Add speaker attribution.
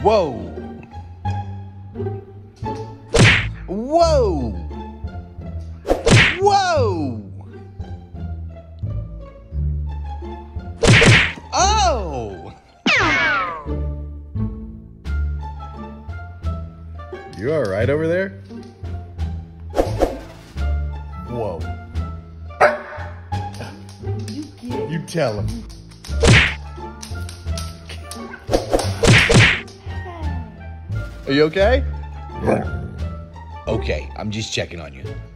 Speaker 1: Whoa! Whoa! Whoa! Oh!
Speaker 2: You all right over there?
Speaker 1: Whoa. You tell him. Are you okay? Okay, I'm just checking on you.